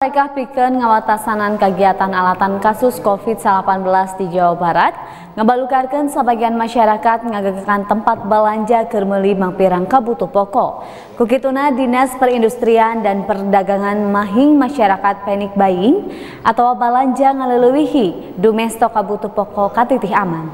Mereka pikeun ngawatasanan kegiatan alatan kasus COVID-19 di Jawa Barat, ngebalukarkeun sebagian masyarakat ngagegekan tempat balanja keur meuli mangpirang kabutuh pokok. Kukituna Dinas Perindustrian dan Perdagangan mahing masyarakat panic buying atau balanja ngaleuweuhi dume stok kabutuh pokok katitih aman.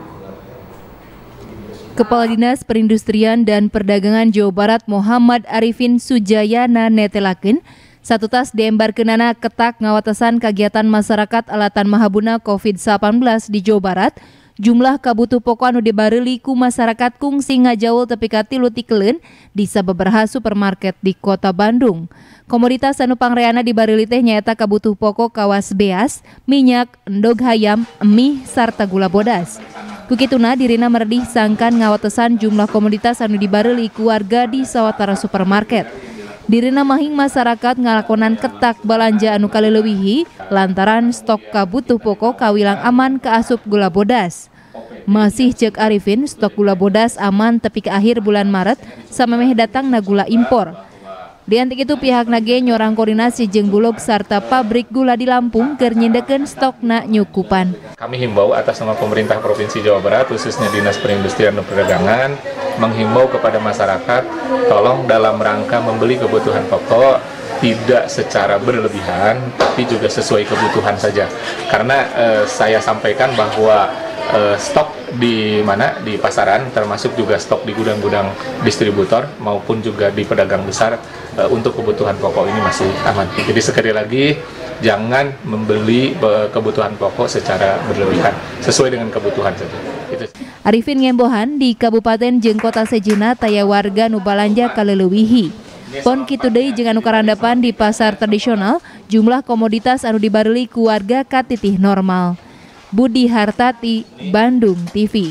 Kepala Dinas Perindustrian dan Perdagangan Jawa Barat Muhammad Arifin Sujayana netelakeun satu tas diembarkeunana ketak ngawatasan kegiatan masyarakat alatan mahabuna COVID-19 di Jawa Barat. Jumlah kabutuh pokok anu dibareuli ku masyarakat kungsi ngajaul tepi ka 3 tikeleun di sababaraha supermarket di Kota Bandung. Komoditas anu pangreana dibareuli teh nyaeta kabutuh pokok kawas beas, minyak, endog hayam, mie sarta gula bodas. Kukituna dirina meredih sangkan ngawatasan jumlah komoditas anu dibareuli ku warga di sawatara supermarket. Dirina mahing masyarakat ngalakonan ketak balanja anu kaleuweuhi lantaran stok kabutuh pokok kawilang aman ke asup gula bodas. Masih cek Arifin, stok gula bodas aman tepi ke akhir bulan Maret samemeh datang na gula impor. Di antik itu pihak nage nyorang koordinasi jeung Bulog sarta pabrik gula di Lampung keur nyindekeun stokna nyukupan. Kami himbau atas nama pemerintah Provinsi Jawa Barat khususnya Dinas Perindustrian dan Perdagangan menghimbau kepada masyarakat tolong dalam rangka membeli kebutuhan pokok tidak secara berlebihan tapi juga sesuai kebutuhan saja. Karena saya sampaikan bahwa stok di pasaran termasuk juga stok di gudang-gudang distributor maupun juga di pedagang besar untuk kebutuhan pokok ini masih aman. Jadi sekali lagi jangan membeli kebutuhan pokok secara berlebihan, sesuai dengan kebutuhan saja. Arifin ngembohan di Kabupaten jeung Kota Sejena taya warga nu balanja kaleuweuhi. Pon kitu deui jeung anu karandapan di pasar tradisional, jumlah komoditas anu dibareuli ku warga katitih normal. Budi Hartati, Bandung TV.